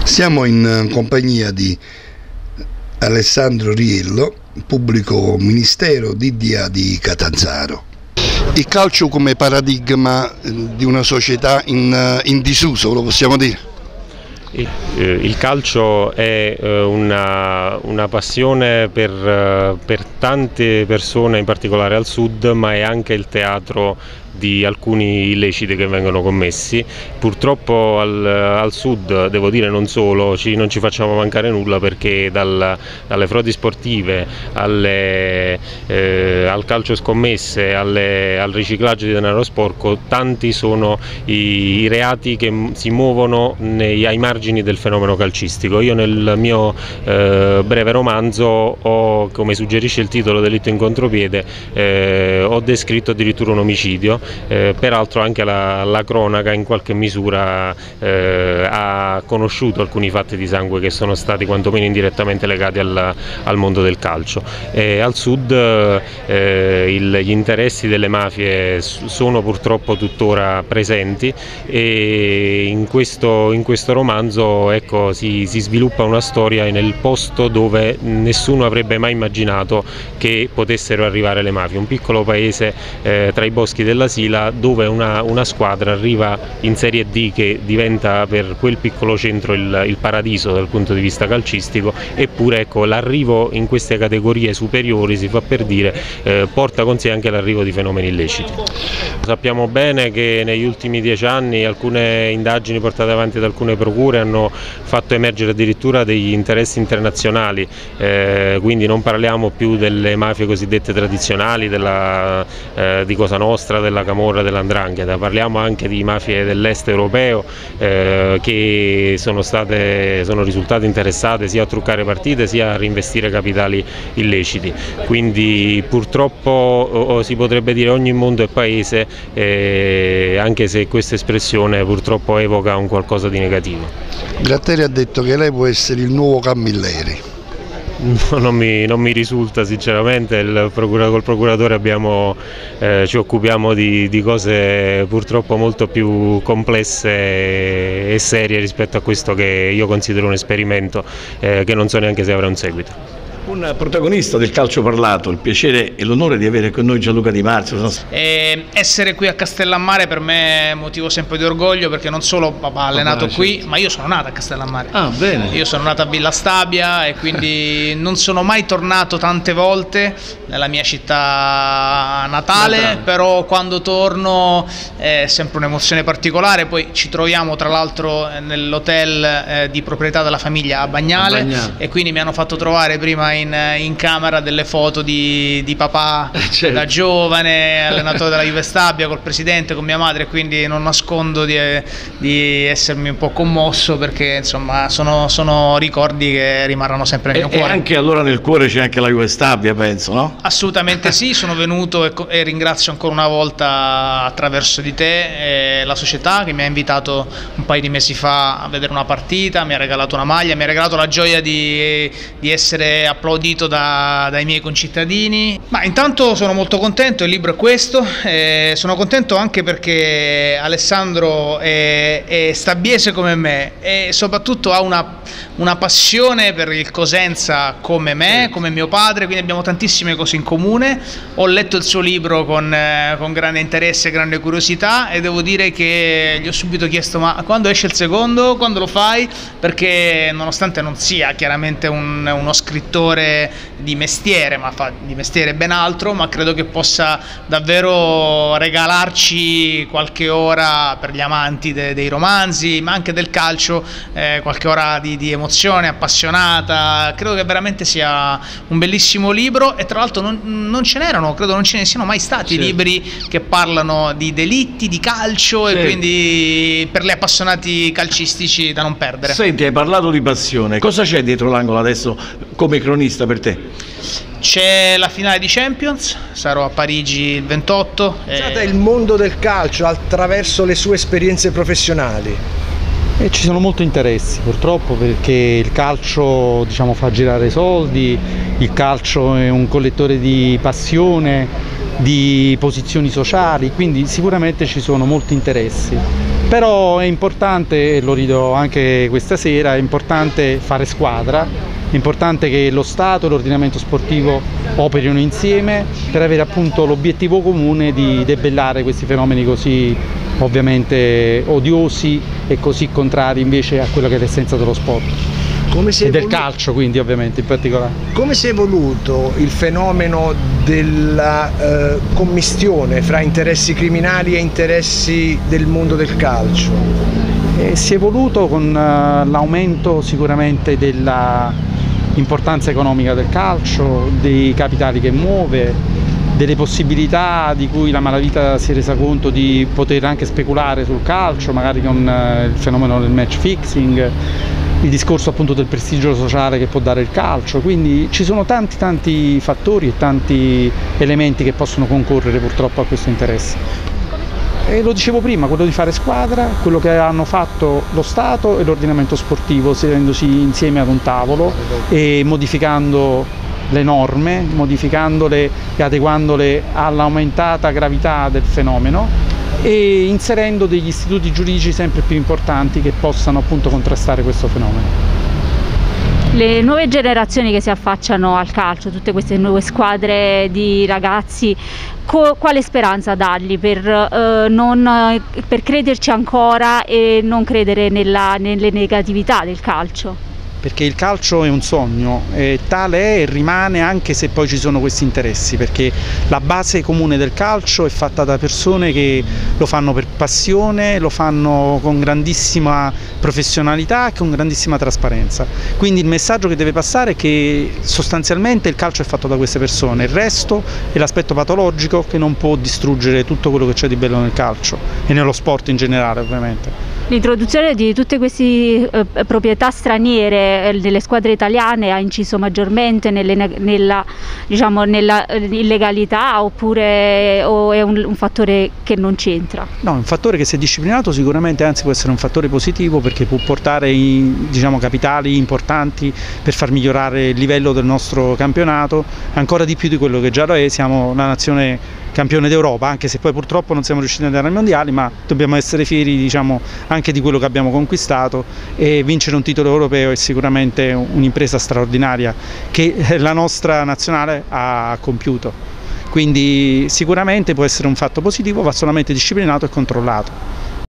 Siamo in compagnia di Alessandro Riello, pubblico ministero DDA di Catanzaro. Il calcio come paradigma di una società in disuso, lo possiamo dire? Il calcio è una passione per tante persone, in particolare al sud, ma è anche il teatro di alcuni illeciti che vengono commessi. Purtroppo al sud, devo dire non solo, non ci facciamo mancare nulla, perché dalle frodi sportive al calcio scommesse, al riciclaggio di denaro sporco, tanti sono i reati che si muovono ai margini del fenomeno calcistico. Io nel mio breve romanzo ho, come suggerisce il titolo, Delitto in contropiede, ho descritto addirittura un omicidio. Peraltro anche la cronaca in qualche misura ha conosciuto alcuni fatti di sangue che sono stati quantomeno indirettamente legati al mondo del calcio. Al sud gli interessi delle mafie sono purtroppo tuttora presenti, e in questo romanzo, ecco, si sviluppa una storia nel posto dove nessuno avrebbe mai immaginato che potessero arrivare le mafie, un piccolo paese tra i boschi della Sila, dove una squadra arriva in Serie D, che diventa per quel piccolo centro il paradiso dal punto di vista calcistico. Eppure, ecco, l'arrivo in queste categorie superiori, si fa per dire, porta con sé anche l'arrivo di fenomeni illeciti. Sappiamo bene che negli ultimi 10 anni alcune indagini portate avanti da alcune procure hanno fatto emergere addirittura degli interessi internazionali, quindi non parliamo più delle mafie cosiddette tradizionali, di Cosa Nostra, della Camorra, dell''Ndrangheta, parliamo anche di mafie dell'est europeo che sono risultate interessate sia a truccare partite sia a reinvestire capitali illeciti. Quindi purtroppo si potrebbe dire ogni mondo è paese, anche se questa espressione purtroppo evoca un qualcosa di negativo. Gratteri ha detto che lei può essere il nuovo Camilleri. Non mi risulta sinceramente, col procuratore ci occupiamo di cose purtroppo molto più complesse e serie rispetto a questo che io considero un esperimento che non so neanche se avrà un seguito. Un protagonista del calcio parlato, il piacere e l'onore di avere con noi Gianluca Di Marzio. Essere qui a Castellammare per me è motivo sempre di orgoglio, perché non solo papà ha allenato qui, ma io sono nato a Castellammare. Ah, bene. Io sono nato a Villa Stabia e quindi non sono mai tornato tante volte nella mia città natale, però quando torno è sempre un'emozione particolare. Poi ci troviamo tra l'altro nell'hotel di proprietà della famiglia a Bagnale, e quindi mi hanno fatto trovare prima in camera delle foto di papà da giovane, allenatore della Juve Stabia, col presidente, con mia madre, quindi non nascondo di essermi un po' commosso, perché insomma sono ricordi che rimarranno sempre nel mio cuore. E anche allora nel cuore c'è anche la Juve Stabia, penso, no? Assolutamente sì, sono venuto e ringrazio ancora una volta, attraverso di te, la società che mi ha invitato un paio di mesi fa a vedere una partita, mi ha regalato una maglia, mi ha regalato la gioia di essere applaudito dai miei concittadini. Ma intanto sono molto contento, il libro è questo, sono contento anche perché Alessandro è stabiese come me e soprattutto ha una passione per il Cosenza come me, come mio padre, quindi abbiamo tantissime cose in comune. Ho letto il suo libro con grande interesse e grande curiosità, e devo dire che gli ho subito chiesto: ma quando esce il secondo? Quando lo fai? Perché nonostante non sia chiaramente uno scrittore di mestiere, ma fa di mestiere ben altro, ma credo che possa davvero regalarci qualche ora, per gli amanti dei romanzi, ma anche del calcio, qualche ora di emozione appassionata. Credo che veramente sia un bellissimo libro, e tra l'altro non ce n'erano, credo non ce ne siano mai stati libri che parlano di delitti, di calcio, e quindi per gli appassionati calcistici da non perdere. Senti, hai parlato di passione, cosa c'è dietro l'angolo adesso come cronista per te? C'è la finale di Champions, sarò a Parigi il 28. È il mondo del calcio attraverso le sue esperienze professionali. E ci sono molti interessi purtroppo, perché il calcio, diciamo, fa girare soldi, il calcio è un collettore di passione, di posizioni sociali, quindi sicuramente ci sono molti interessi. Però è importante, e lo rido anche questa sera, è importante fare squadra, è importante che lo Stato e l'ordinamento sportivo operino insieme per avere appunto l'obiettivo comune di debellare questi fenomeni così ovviamente odiosi e così contrari invece a quello che è l'essenza dello sport. E del calcio quindi ovviamente in particolare. Come si è evoluto il fenomeno della commistione fra interessi criminali e interessi del mondo del calcio? Si è evoluto con l'aumento sicuramente dell'importanza economica del calcio, dei capitali che muove, delle possibilità di cui la malavita si è resa conto di poter anche speculare sul calcio, magari con il fenomeno del match fixing, il discorso appunto del prestigio sociale che può dare il calcio, quindi ci sono tanti fattori e tanti elementi che possono concorrere purtroppo a questo interesse. E lo dicevo prima, quello di fare squadra, quello che hanno fatto lo Stato e l'ordinamento sportivo, sedendosi insieme ad un tavolo e modificando le norme, modificandole e adeguandole all'aumentata gravità del fenomeno e inserendo degli istituti giuridici sempre più importanti che possano appunto contrastare questo fenomeno. Le nuove generazioni che si affacciano al calcio, tutte queste nuove squadre di ragazzi, quale speranza dargli per crederci ancora e non credere nelle negatività del calcio? Perché il calcio è un sogno, tale è e rimane anche se poi ci sono questi interessi, perché la base comune del calcio è fatta da persone che lo fanno per passione, lo fanno con grandissima professionalità e con grandissima trasparenza. Quindi il messaggio che deve passare è che sostanzialmente il calcio è fatto da queste persone, il resto è l'aspetto patologico che non può distruggere tutto quello che c'è di bello nel calcio e nello sport in generale ovviamente. L'introduzione di tutte queste proprietà straniere nelle squadre italiane ha inciso maggiormente nella illegalità oppure è un fattore che non c'entra? No, è un fattore che se disciplinato sicuramente, anzi può essere un fattore positivo perché può portare capitali importanti per far migliorare il livello del nostro campionato ancora di più di quello che già lo è. Siamo la nazione campione d'Europa, anche se poi purtroppo non siamo riusciti ad andare ai mondiali, ma dobbiamo essere fieri anche di quello che abbiamo conquistato e vincere un titolo europeo è sicuramente un'impresa straordinaria che la nostra nazionale ha compiuto. Quindi sicuramente può essere un fatto positivo, va solamente disciplinato e controllato.